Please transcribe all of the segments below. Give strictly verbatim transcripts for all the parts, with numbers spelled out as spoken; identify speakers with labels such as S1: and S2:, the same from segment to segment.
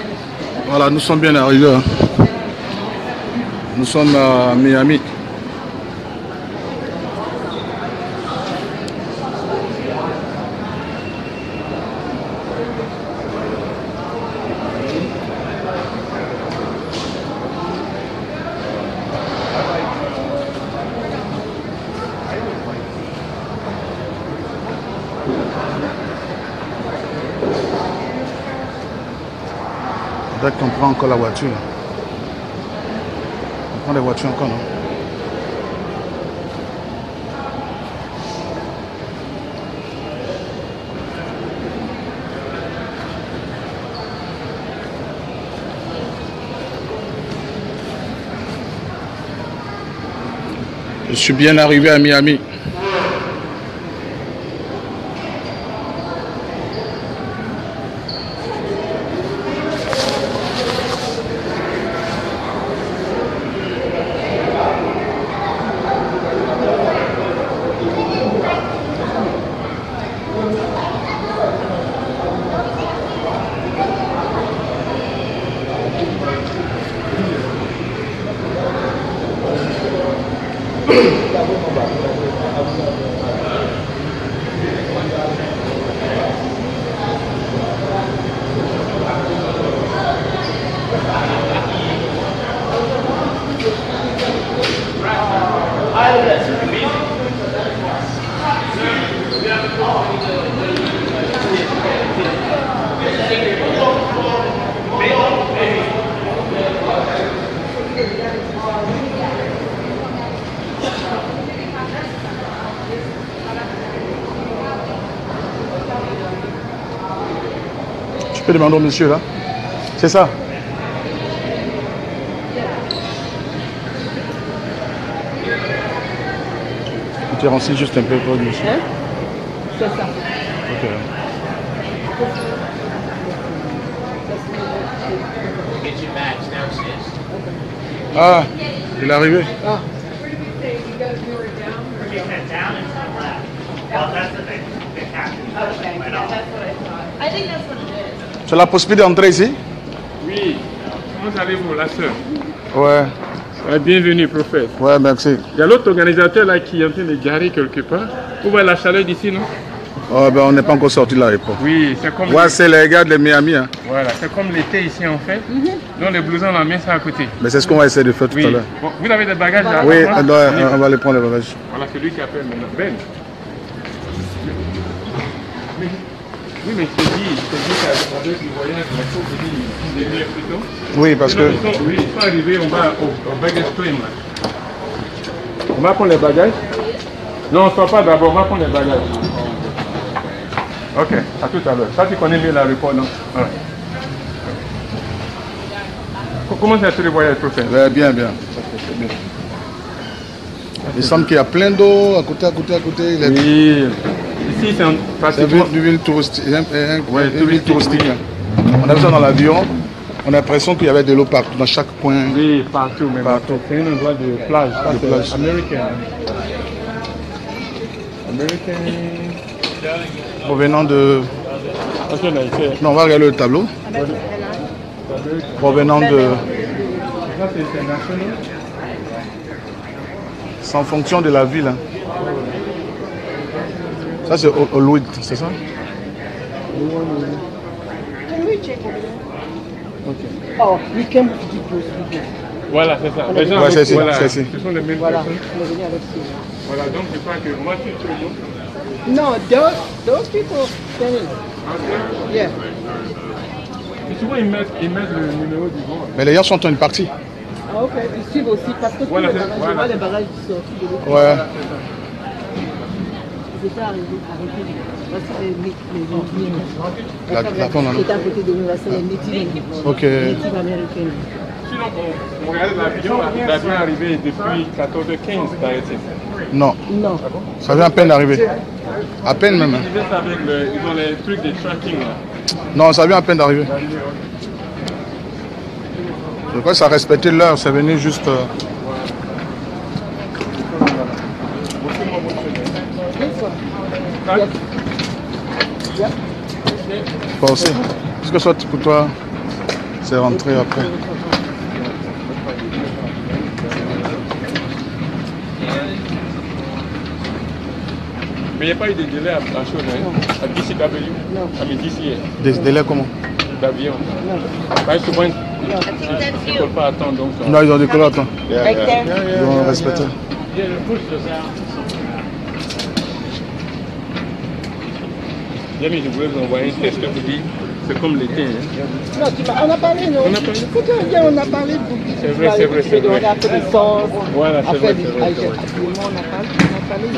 S1: Voilà, nous sommes bien arrivés. Hein. Nous sommes à Miami. Peut-être qu'on prend encore la voiture. On prend les voitures encore, non? Je suis bien arrivé à Miami. Je peux demander au monsieur là? C'est ça? Tu renseignes juste un peu pour le monsieur.
S2: Hein? C'est ça.
S1: Ok. Ah, il est arrivé.
S2: Ah.
S1: Tu as la possibilité d'entrer ici?
S3: Oui. Comment allez-vous, la sœur?
S1: Ouais.
S3: Ouais, bienvenue, prophète.
S1: Ouais, merci.
S3: Il y a l'autre organisateur là qui est en train de garer quelque part. Vous voyez la chaleur d'ici, non?
S1: Oh, ben, on n'est pas encore sorti de l'aéroport.
S3: Oui, c'est comme...
S1: Ouais, c'est les gars de Miami. Hein.
S3: Voilà, c'est comme l'été ici en fait. Donc les blousons, on en met ça à côté.
S1: Mais c'est ce qu'on va essayer de faire tout
S3: Oui.
S1: à l'heure.
S3: Bon, vous avez des bagages là?
S1: Oui,
S3: Voilà.
S1: on, doit, on va aller prendre les bagages.
S3: Voilà celui qui appelle maintenant. Ben. Mais, oui, mais je te dis, je te dis qu'avec le voyage, il faut venir venir plus tôt.
S1: Oui, parce que...
S3: Ils sont, oui, ils sont arrivés, on va au, au baggage claim là. On va prendre les bagages. Non, on ne sort pas d'abord, on va prendre les bagages. Ok, à tout à l'heure. Ça, tu connais mieux l'aéroport, non? Voilà. Comment ça fait le voyage, prophète?
S1: Ouais, bien, bien. Ça fait, c'est bien. Il semble qu'il y a plein d'eau à côté, à côté, à côté. Il est...
S3: Oui. Ici, c'est un...
S1: C'est une ville touristique.
S3: Ouais,
S1: une ville touristique. On a vu ça dans l'avion. On a l'impression qu'il y avait de l'eau partout, dans chaque coin.
S3: Oui, partout, même.
S1: Partout.
S3: C'est un endroit de plage. Ça,
S1: De
S3: c'est
S1: plage.
S3: américain. Américain.
S1: Provenant de...
S3: Ok, là, il fait...
S1: Non, on va regarder le tableau. Provenant de...
S3: Ça, c'est international.
S1: C'est en fonction de la ville. Hein. Ça, c'est Hollywood, c'est ça?
S2: Okay. Oh, we came to do those videos.
S3: Voilà, c'est ça. Les gens,
S1: Ouais, c'est ici,
S3: voilà,
S1: c'est ici.
S3: ce sont les mêmes
S2: Voilà,
S3: personnes.
S2: on est venu avec ça.
S3: Voilà, donc je crois que moi, je suis tout le monde.
S2: No, those, those people standing. Yeah.
S3: Et souvent, ils mettent, ils mettent le numéro du vol.
S1: Mais les gens sont en partie.
S2: Ah, ok. Ils suivent aussi parce que tous
S3: Voilà,
S2: les
S3: c'est-
S2: bagages,
S3: voilà.
S2: je vois les bagages qui sortent de l'autre.
S1: Ouais.
S2: Ils étaient arrivés, arrêtés. Parce que les les
S1: La- la femme, là, non?
S2: Ils étaient à côté de nous, là, c'est les natifs.
S1: Ok.
S2: Natifs américains.
S3: Sinon, on, on regarde l'avion, l'avion est arrivé depuis quatorze heures quinze, paraît-il.
S1: Non,
S2: Non.
S1: ça vient à peine d'arriver. À peine même. Hein.
S3: Ils viennent avec le, ils ont les trucs de tracking là.
S1: Non, ça vient à peine d'arriver. Je crois que ça respectait l'heure, c'est venu juste... euh, Pas aussi. Est-ce que soit pour toi... C'est rentré après.
S3: Mais il n'y a pas eu de délai à, à chose, hein? À D C W?
S2: Non.
S3: À mes D C?
S1: Des délais comment?
S3: D'avion.
S2: Non.
S3: Bah, souvent, ils ne peuvent pas attendre. Donc, ça...
S1: Non, ils ont décollé, attends.
S2: Right there.
S1: Ils ont respecté.
S3: Bien, mais je voulais vous envoyer un test pour dire, c'est comme l'été. Hein?
S2: Non, tu m'as- on a parlé, non?
S3: On a parlé.
S2: Faut te dire, on a parlé de
S3: C'est vrai, c'est vrai, c'est vrai.
S2: On a fait des sauces.
S3: Voilà, c'est
S2: a
S3: vrai,
S2: fait
S3: c'est
S2: des-
S3: vrai, c'est vrai.
S2: Absolument, on a parlé. On a parlé.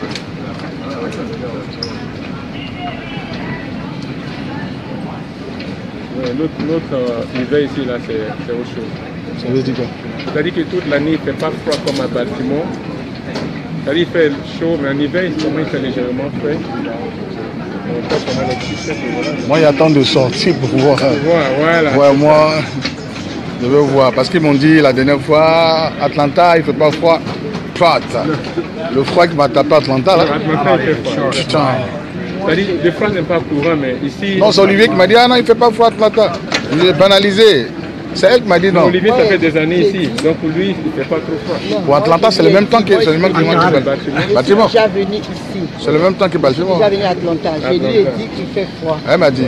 S3: Ouais, notre notre euh, hiver ici, là, c'est c'est autre chose.
S1: Ça veut dire quoi?
S3: C'est-à-dire que toute l'année, il ne fait pas froid comme à Baltimore. C'est-à-dire qu'il fait chaud, mais en hiver, il commence à légèrement frais. On peut prendre les t-shirts, et voilà.
S1: Moi, j'attends de sortir pour voir.
S3: Voilà, voilà.
S1: Ouais, moi, je veux voir. Parce qu'ils m'ont dit la dernière fois, Atlanta, il ne fait pas froid. Pat. Le froid qui m'a tapé à Atlanta, là.
S3: Atlanta, il fait froid.
S1: Putain.
S3: C'est-à-dire, des fois, n'est pas courant, mais ici...
S1: Non, c'est Olivier qui m'a dit, ah non, il ne fait pas froid à Atlanta. Il est banalisé. C'est elle qui m'a dit non.
S3: Olivier, ça
S2: Ouais.
S3: fait des années ici, donc pour lui, il ne fait pas trop froid.
S1: Pour Atlanta, c'est le même temps que c'est le même climat que
S3: Ah,
S1: Baltimore.
S2: Je
S1: Bâtiment.
S2: suis déjà venu ici.
S1: C'est le même temps que
S2: Je suis
S1: Baltimore.
S2: déjà venu à Atlanta. Je lui ai
S3: Atlanta.
S2: dit qu'il fait froid.
S1: Elle m'a dit.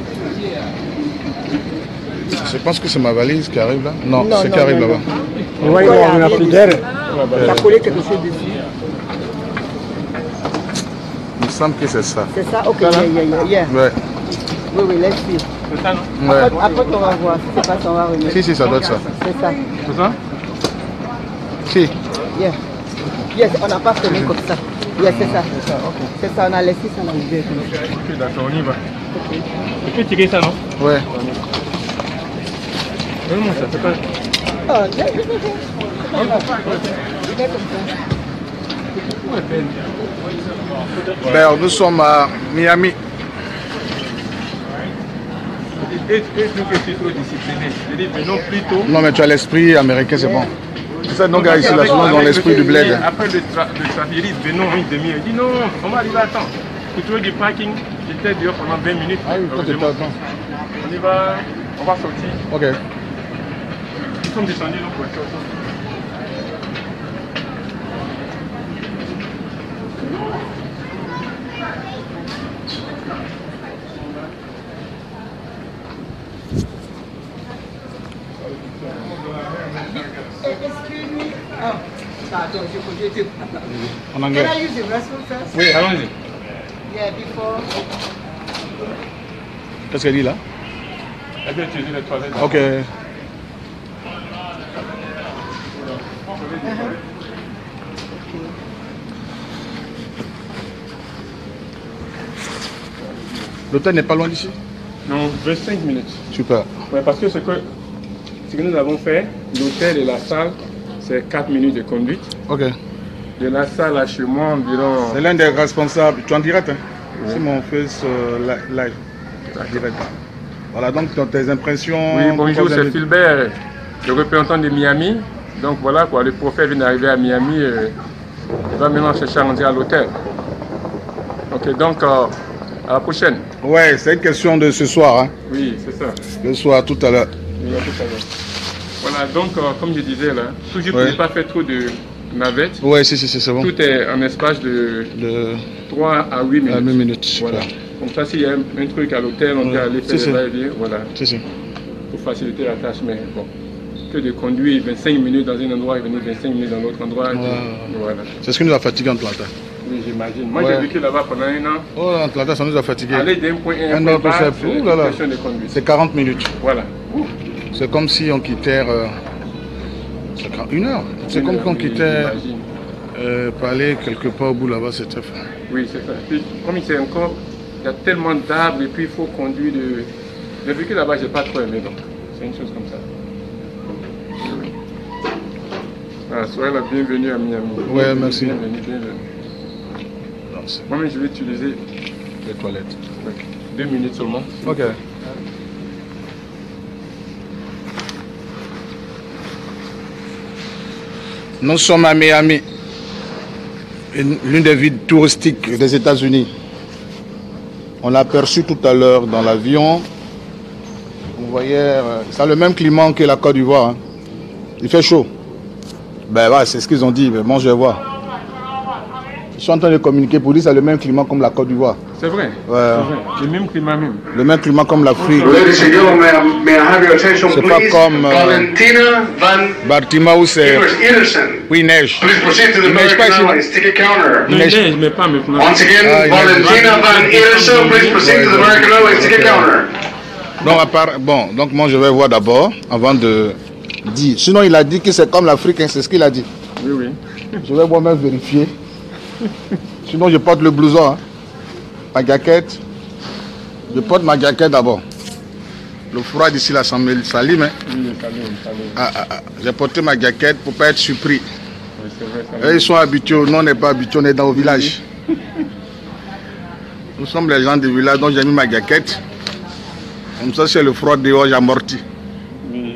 S1: Je pense que c'est ma valise qui arrive là. Non,
S2: Non,
S1: c'est
S2: non,
S1: qui arrive
S2: non,
S1: là-bas.
S2: non.
S4: Ouais, il y a une frigidaire.
S2: Il a collé quelque chose dessus.
S1: Il me semble que c'est ça.
S2: C'est ça? Ok, yeah, yeah, yeah, yeah.
S1: Ouais.
S2: Oui, oui, let's see.
S3: C'est ça, non?
S1: Ouais.
S2: Après, après, on va voir. Si c'est pas ça, on va remettre.
S1: Si, si, ça doit être ça.
S2: C'est ça.
S3: C'est ça?
S1: Si.
S2: Yeah. Yes, on n'a pas fermé comme ça. Yes, c'est ça. C'est ça, on a laissé ça dans le verre.
S3: Ok, d'accord, on y va. Tu peux tirer ça, non?
S1: Ouais.
S3: Non, non, ça fait pas...
S2: Ah, yeah, yeah, yeah. Il est comme ça.
S1: Ben, nous sommes à Miami.
S3: Et et nous que je suis trop discipliné. Je dis, venons plus tôt.
S1: Non, mais tu as l'esprit américain, c'est bon. C'est ça, nos gars ici, là, souvent dans l'esprit du bled.
S3: Après le trafic, il dit, venons une demi-heure. Il dit, non, on va arriver à temps. Pour trouver du parking, j'étais dehors pendant vingt minutes.
S1: Ah oui, toi, t'étais à temps.
S3: On y va, on va sortir.
S1: Ok.
S3: Nous sommes descendus, donc pour sortir.
S2: Excuse me. Oh, pardon, je voulais te...
S1: En anglais.
S2: Can I use the restroom first?
S3: Oui, allons-y.
S2: Yeah, before.
S1: Qu'est-ce qu'elle dit là?
S3: Elle peut utiliser les toilettes.
S1: Ok. L'hôtel n'est pas loin d'ici?
S3: Non, vingt-cinq minutes.
S1: Super.
S3: Ouais, parce que ce que, ce que nous avons fait, l'hôtel et la salle, c'est quatre minutes de conduite.
S1: Ok.
S3: De la salle à chez moi, environ...
S1: C'est l'un des responsables. Tu es en direct, hein? C'est mon fils euh, li- live. En direct. Voilà, donc dans tes impressions.
S3: Oui, bonjour,
S1: pourquoi vous
S3: c'est
S1: avez-
S3: Philbert, le représentant de Miami. Donc voilà, quoi, le prophète vient d'arriver à Miami. euh, il va maintenant chercher à rentrer à l'hôtel. Ok, donc euh, à la prochaine.
S1: Ouais, c'est une question de ce soir. Hein?
S3: Oui, c'est ça.
S1: Le soir, tout à l'heure.
S3: Oui, à tout à l'heure. Voilà, donc euh, comme je disais là, toujours pour
S1: Ouais.
S3: ne pas faire trop de navettes,
S1: Ouais, si, si, si, c'est bon.
S3: tout est en espace de
S1: De
S3: trois à huit minutes.
S1: à huit minutes.
S3: Voilà. Comme ça, s'il y a un, un truc à l'hôtel, on
S1: Ouais.
S3: peut aller faire
S1: Si,
S3: le
S1: si.
S3: va-et-vient, voilà,
S1: Si, si.
S3: pour faciliter la tâche. Mais bon, que de conduire vingt-cinq minutes dans un endroit et venir vingt-cinq minutes dans l'autre endroit.
S1: Ouais.
S3: Voilà.
S1: C'est ce qui nous a fatigué en Atlanta.
S3: Oui, j'imagine. Moi,
S1: Ouais.
S3: j'ai vécu là-bas pendant un an.
S1: Oh, en Atlanta, ça nous a fatigué.
S3: Aller d'un point A à
S1: Un
S3: un point
S1: autre
S3: B,
S1: chef.
S3: c'est
S1: Ouh là là.
S3: une question de conduite.
S1: C'est quarante minutes.
S3: Voilà.
S1: C'est comme si on quittait. Euh, c'est qua- une heure. C'est
S3: Une
S1: comme
S3: heure,
S1: qu'on
S3: oui,
S1: quittait
S3: j'imagine.
S1: euh, pour aller quelque part au bout là-bas, c'était fait.
S3: Oui, c'est ça. Puis, comme il sait encore, il y a tellement d'arbres et puis il faut conduire de... J'ai vécu là-bas, j'ai pas trop aimé, donc c'est une chose comme ça. Oui. Ah, soyez la bienvenue à Miami.
S1: Ouais, merci.
S3: Bienvenue, bienvenue.
S1: Non, c'est
S3: Moi-même, je vais utiliser
S1: les toilettes.
S3: ouais, deux minutes seulement.
S1: Ok. Nous sommes à Miami, une- l'une des villes touristiques des États-Unis. On l'a aperçu tout à l'heure dans l'avion. Vous voyez, euh, ça a le même climat que la Côte d'Ivoire. Hein. Il fait chaud. Ben ouais, c'est ce qu'ils ont dit, mais bon, je vais voir. Je suis en train de communiquer pour dire que c'est le même climat comme la Côte d'Ivoire.
S3: C'est vrai.
S1: Ouais.
S3: C'est le même climat même.
S1: Le même climat comme l'Afrique.
S4: C'est
S1: C'est pas comme euh,
S4: Valentina Van
S1: Bartimao, c'est...
S4: Illerson.
S1: Oui, il neige.
S4: Please proceed to the
S1: Il neige pas
S4: American
S1: ici.
S4: Airlines ticket counter.
S3: Il
S1: neige.
S3: neige, mais pas maintenant.
S4: Once again,
S1: Ah, il neige.
S4: Valentina Van Illerson, please proceed to the American Airlines ticket counter.
S1: Donc, à part, bon, donc moi je vais voir d'abord avant de dire. Sinon, il a dit que c'est comme l'Afrique, hein, c'est ce qu'il a dit.
S3: Oui, oui.
S1: Je vais moi-même vérifier. Sinon, je porte le blouson, hein. Ma jaquette. Je porte ma jaquette d'abord. Le froid d'ici là, ça me salime. Hein.
S3: Oui, salut, salut.
S1: Ah, ah, ah. J'ai porté ma jaquette pour ne pas être surpris.
S3: Oui, c'est vrai, salut.
S1: Eux, ils sont habitués, nous on n'est pas habitués, on est dans le village. Nous sommes les gens du village, donc j'ai mis ma jaquette. Comme ça, c'est le froid dehors, j'amortis.
S3: Oui.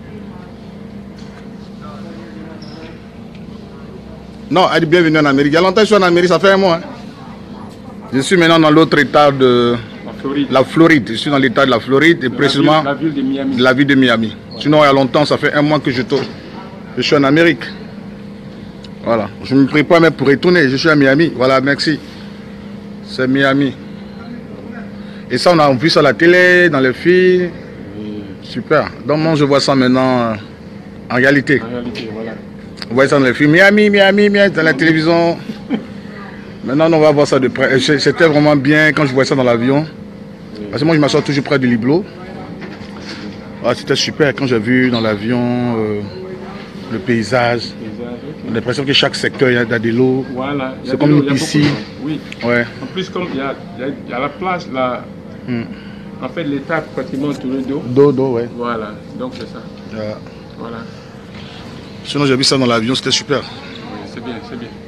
S1: Non, elle dit bienvenue en Amérique. Il y a longtemps que je suis en Amérique, ça fait un mois. Hein. Je suis maintenant dans l'autre état de
S3: La Floride.
S1: la Floride. Je suis dans l'état de la Floride et
S3: La
S1: précisément
S3: ville- La ville de Miami.
S1: de la ville de Miami. Ouais. Sinon, il y a longtemps, ça fait un mois que je, je suis en Amérique. Voilà. Je ne me prépare même pour retourner. Je suis à Miami. Voilà, merci. C'est Miami. Et ça, on a vu ça à la télé, dans les films.
S3: Oui.
S1: Super. Donc, moi, je vois ça maintenant euh, en réalité.
S3: En réalité, voilà.
S1: On voit ça dans les films. Miami, Miami, Miami, dans la télévision. Maintenant, on va voir ça de près. C'était vraiment bien quand je voyais ça dans l'avion. Parce que moi, je m'assois toujours près du Liblo. Ah, c'était super quand j'ai vu dans l'avion euh, le paysage.
S3: Paysage,
S1: J'ai
S3: ok.
S1: l'impression que chaque secteur, il y a des lots.
S3: Voilà. Il y a
S1: C'est
S3: de
S1: comme
S3: l'eau,
S1: une
S3: il y a beaucoup
S1: piscine.
S3: d'eau. Oui.
S1: Ouais.
S3: En plus, comme il y a, il y a- il y a la place là,
S1: Hmm.
S3: en fait, l'état pratiquement entouré d'eau.
S1: Dos, dos, ouais.
S3: Voilà. Donc, c'est ça.
S1: Euh,
S3: Voilà.
S1: sinon, j'ai vu ça dans l'avion, c'était super.
S3: Oui, c'est bien, c'est bien.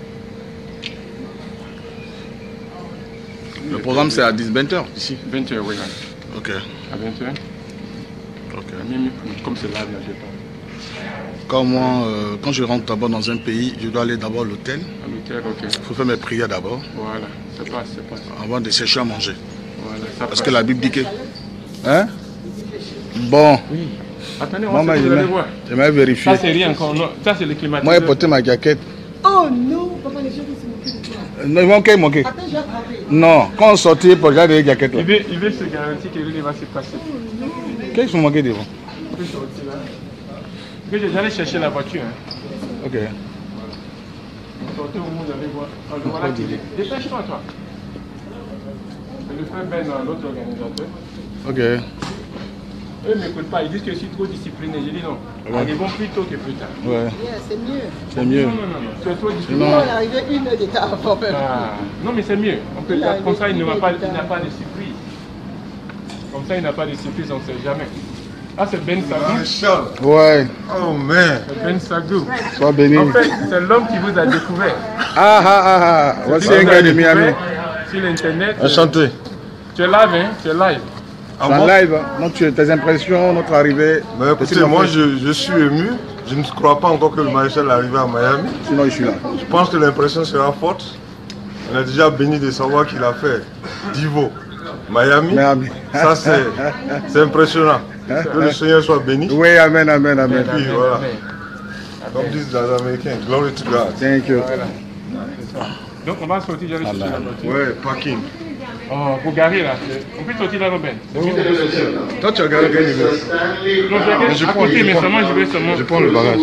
S1: Le programme, c'est à dix vingt heures ici.
S3: vingt heures, oui. ouais.
S1: Ok.
S3: À vingt heures.
S1: Ok.
S3: Miami, comme c'est là, là, je pense.
S1: Quand moi, euh, quand je rentre d'abord dans un pays, je dois aller d'abord à l'hôtel.
S3: À l'hôtel, ok.
S1: Il faut faire mes prières d'abord,
S3: Voilà. C'est pas, c'est pas.
S1: avant de chercher à manger.
S3: Voilà. Ça
S1: Parce
S3: passe.
S1: que la Bible dit que... Hein? Bon.
S3: Oui. Attendez, on
S1: Moi,
S3: va
S1: moi,
S3: vous
S1: je
S3: allez
S1: vais
S3: voir.
S1: je vais vérifier.
S3: Ça, c'est rien encore. Non. Ça, c'est le climatiseur.
S1: Moi, j'ai porté ma jaquette.
S2: Oh non, papa, les gens vont se moquer de toi.
S1: Euh, Non, ils vont qu'il manquer.
S2: Attends, j'ai attrapé.
S1: Non, quand on sortit, pour regarder les jaquettes là.
S3: Il veut, il veut se garantir que rien ne va se passer.
S1: Qu'est-ce qu'ils sont manqués devant?
S3: Il peut sortir là. Que j'allais chercher la voiture. Hein.
S1: Ok.
S3: Sortez au monde, allez voir. Alors, voilà qu'il est. Dépêche-toi, toi. C'est le frère Ben, l'autre organisateur.
S1: Ok.
S3: Eux ne m'écoutent pas, ils disent que je suis trop discipliné. J'ai dit non.
S1: Ouais.
S3: Arrivons plus tôt que plus tard.
S1: Ouais,
S2: Yeah, c'est mieux.
S1: c'est mieux.
S3: Non, non, non, non. Tu es trop discipliné.
S2: Nous,
S1: Non.
S2: on est arrivé une heure d'état avant même.
S3: Ah, non, mais c'est mieux. On peut,
S2: Il a
S3: comme ça, il
S2: investi
S3: n'aura pas,
S2: des
S3: il n'a pas de surprise. Comme ça, il n'a pas de surprise, on ne sait jamais. Ah, c'est Ben Sagou.
S1: Ouais,
S5: Oh man.
S3: C'est Ben Sagou.
S1: sois béni.
S3: En fait, c'est l'homme qui vous a découvert.
S1: Ah ah ah ah, voici un gars de Miami.
S3: Sur l'internet.
S5: Enchanté.
S3: Tu es live, hein? Tu es live.
S5: Ah
S1: C'est en
S5: bon?
S1: live, donc tu, tes impressions, notre arrivée.
S5: Mais écoutez, moi je, je suis ému. Je ne crois pas encore que le maréchal est arrivé à Miami.
S1: Sinon, je suis là.
S5: Je pense que l'impression sera forte. On est déjà béni de savoir qu'il a fait Divo, Miami.
S1: Miami.
S5: Ça c'est c'est impressionnant. Que le Seigneur soit béni.
S1: Oui, amen, amen, amen.
S5: puis, voilà. Comme disent les Américains, glory to God.
S1: Thank you.
S3: Voilà. C'est ça. Donc, on va sortir, j'allais chercher la voiture.
S5: Ouais, parking.
S3: Oh, pour garer là. On peut sortir là, Robin. C'est mieux de sortir.
S1: Toi, tu regardes quel niveau?
S3: Non, je
S1: je
S3: à
S1: prends-
S3: côté,
S1: je
S3: mais
S1: prends-
S3: seulement je vais seulement.
S1: Je prends le bagage.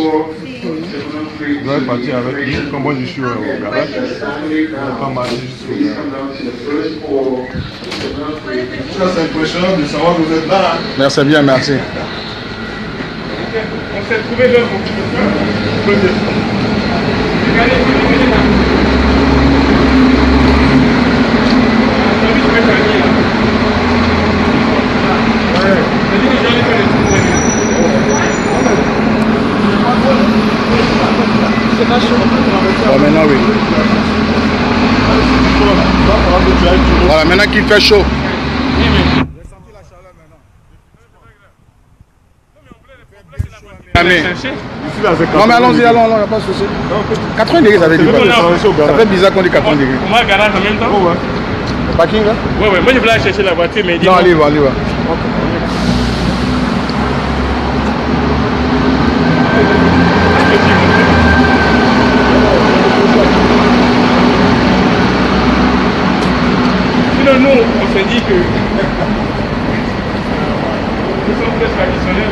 S5: Je vais partir avec lui. Comme moi je suis au garage. Je ne vais pas marcher jusqu'au garage. Ça c'est impressionnant de savoir que vous êtes là.
S1: Merci bien, merci.
S3: On s'est trouvé l'heure pour que tu Regardez, regardez là. T'as vu, je vais gagner là. Ouais. T'as dit que j'allais faire les trucs.
S2: C'est pas chaud.
S1: Bon, maintenant, oui. Voilà, maintenant qu'il fait chaud.
S3: Oui, mais.
S1: Miami.
S3: Chercher.
S5: Ici là c'est
S1: Non, mais allons-y, allons, allons, il n'y a pas de souci. quatre-vingts degrés, ça veut dire
S3: C'est
S1: quoi?
S3: bon,
S1: Ça fait bizarre qu'on dit quatre-vingts degrés.
S3: On va au garage en même temps?
S5: Oh, ouais.
S1: Le parking, là?
S3: Ouais, ouais, moi je voulais aller chercher la voiture, mais il dit
S1: Non,
S3: non.
S1: allez, va, allez, va.
S3: traditionnel.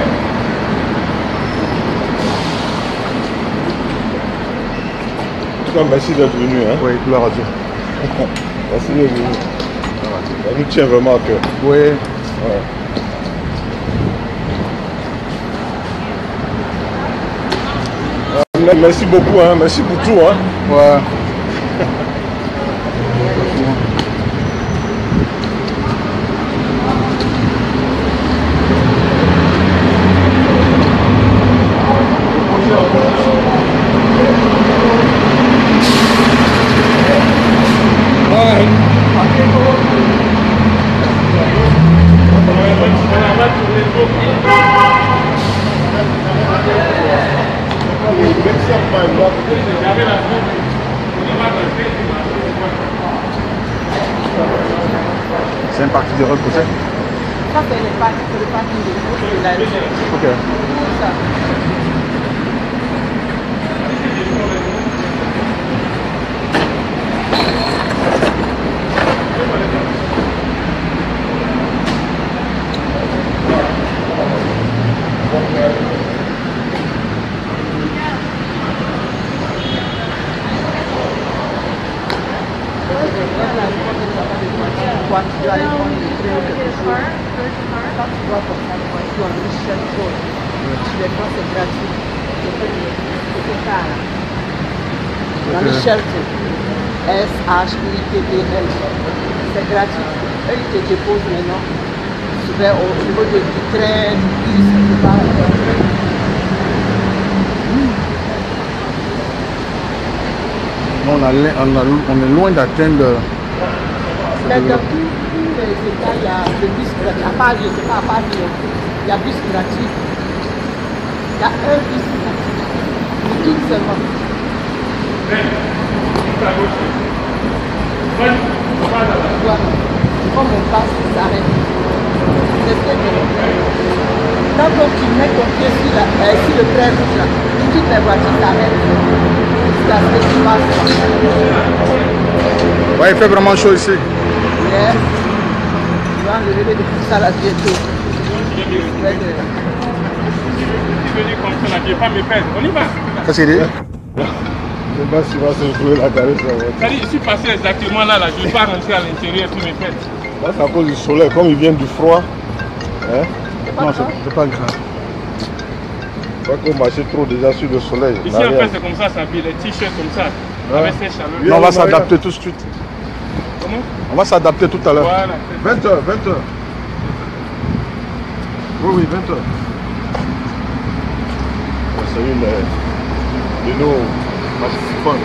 S5: En tout cas, merci d'être venu. Hein.
S1: Oui, pour la radio.
S5: Merci d'être venu. Ça nous tient vraiment à cœur.
S1: Oui.
S5: Ouais. Merci beaucoup, hein. Merci pour tout. Hein.
S1: Ouais. C'est un parti de repousser.
S2: Ça, c'est le parti de la rue.
S1: Ok.
S2: Ça. Quand tu dois aller prendre le train ou quelque chose, quand tu dois comme ça, quand tu dois en Michel Road, tu les prends, c'est gratuit. C'est ça là. Dans Michel Road, S H I T T L, c'est gratuit. Eux, ils te déposent maintenant, souvent au niveau du train, du bus, tu pars.
S1: On, a, on, a, on est loin d'atteindre.
S2: Mais dans tous les États, il y a le bus gratuit. À part, je ne sais pas, à part, il y a bus gratuit. Il y a un bus gratuit. Tout seulement. Voilà. Comme on passe, on s'arrête. C'est ce que je veux. Quand tu mets ton pied sur, la, euh, sur le train rouge, là, toutes les voitures s'arrêtent. Jusqu'à ce que tu passes.
S1: Ouais, il fait vraiment chaud ici.
S2: Yes. Tu vas enlever de tout ça là bientôt.
S3: Je suis venu comme ça, là, je ne vais pas me perdre. On y va.
S1: Qu'est-ce qu'il dit?
S5: Je ne sais pas si va se retrouver la caresse.
S3: C'est-à-dire, je suis passé exactement là, là. Je ne vais pas rentrer à l'intérieur pour me perdre.
S5: Là, c'est à cause du soleil. Comme il vient du froid, hein?
S1: Non, c'est pas grave.
S5: Pas qu'on marche trop déjà sur le soleil.
S3: Ici, en fait, c'est comme ça, ça s'habille, les t-shirts comme ça.
S5: Ouais.
S3: Avec ces chaleurs.
S1: Non, on va s'adapter tout de suite.
S3: Comment?
S1: On va s'adapter tout à l'heure.
S3: Voilà.
S5: vingt heures, vingt heures. Oui, oui, vingt heures. C'est une euh, de nos participants.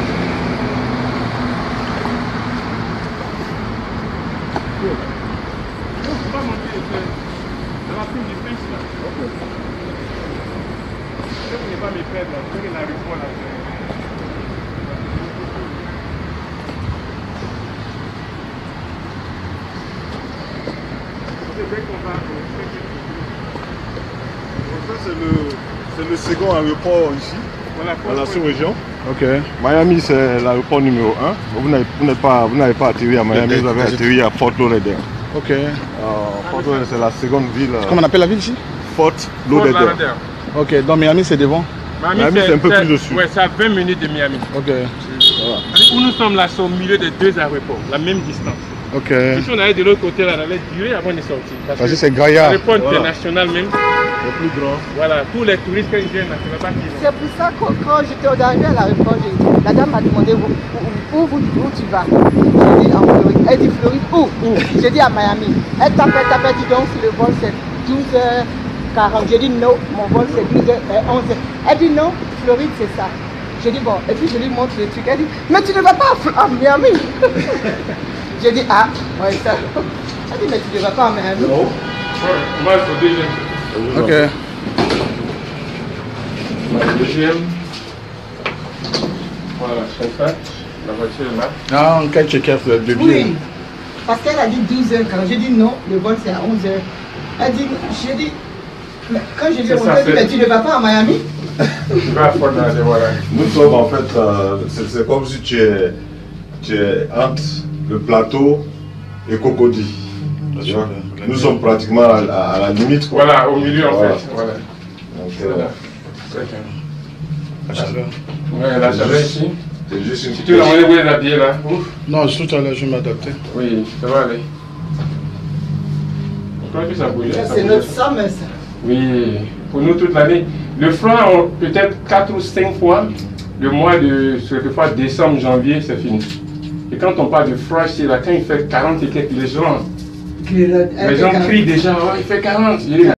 S3: On va monter dans la prime du pince là. Je ne vais pas me perdre là. Je vais la rue là.
S5: Ça, c'est le, c'est le second aéroport ici,
S3: Voilà,
S5: dans la sous-région.
S1: Ok.
S5: Miami, c'est l'aéroport numéro un. Vous n'avez vous n'êtes pas, vous n'avez pas atterri à Miami, vous avez atterri à Fort Lauderdale.
S1: Ok.
S5: Euh, Fort Lauderdale, c'est la seconde ville. euh,
S1: Comment on appelle la ville ici?
S5: Fort Lauderdale.
S1: Ok, donc Miami c'est devant.
S3: Miami,
S5: c'est un peu plus dessus.
S3: Ouais, c'est à vingt minutes de Miami.
S1: Ok.
S5: Voilà.
S3: Où nous sommes là, c'est au milieu des deux aéroports, la même distance.
S1: Ok.
S3: Si on allait de l'autre côté, là, on allait durer avant de sortir. Parce
S1: Parce que
S3: que
S1: c'est Gaïa.
S3: l'aéroport
S5: Voilà.
S3: international même,
S5: C'est plus grand.
S3: voilà, tous les touristes quand ils viennent, là, c'est là-bas qu'ils vont.
S2: C'est pour ça que quand j'étais au arrivé à l'aéroport, j'ai- la dame m'a demandé où, où, où, où, où tu vas. J'ai dit en Floride. Elle dit Floride où? Où? J'ai dit à Miami. Elle tape, elle tape, elle dit donc si le vol c'est douze heures quarante. J'ai dit non, mon vol c'est douze heures onze. Elle dit non, Floride c'est ça. J'ai dit bon, et puis je lui montre le truc. Elle dit mais tu ne vas pas à, Fl- à Miami. J'ai dit ah, ouais ça. Elle dit mais tu ne vas pas à Miami.
S3: Ouais, on va au deuxième.
S1: Ok.
S3: On va au deuxième. Voilà, c'est ça. La voiture est là.
S1: Ah, on peut checker le début.
S2: Oui, parce qu'elle a dit douze heures quand j'ai dit non, le vol c'est à onze heures. Elle dit, j'ai dit, mais quand je lui ai
S3: C'est ça,
S2: montré, elle dit,
S3: c'est-
S2: mais tu ne vas pas à Miami?
S3: Tu vas à Fort Lauderdale, voilà.
S5: Nous sommes en fait, euh, c'est c'est comme si tu es, tu es entre le plateau et Cocody. Tu vois? nous sommes pratiquement à, à, à la limite. Quoi.
S3: Voilà, au milieu en
S5: Voilà.
S3: fait. Voilà.
S5: Donc,
S3: Voilà.
S5: euh,
S1: La chaleur.
S3: Ouais, la chaleur ici.
S5: c'est juste une
S3: Si tu veux l'emmener, vous les habiller là. Ouf.
S1: Non, tout à l'heure, je vais m'adapter.
S3: Oui, ça va aller. Pourquoi que ça bouge?
S2: Ça,
S3: ça
S2: c'est
S3: bouge.
S2: notre summer, ça.
S3: Oui, pour nous toute l'année. Le froid, on- peut-être quatre ou cinq fois. Le mois de, quelquefois, décembre, janvier, c'est fini. Et quand on parle de froid, c'est là, quand il fait quarante et quelques, les gens, les gens crient déjà, oh, il fait quarante.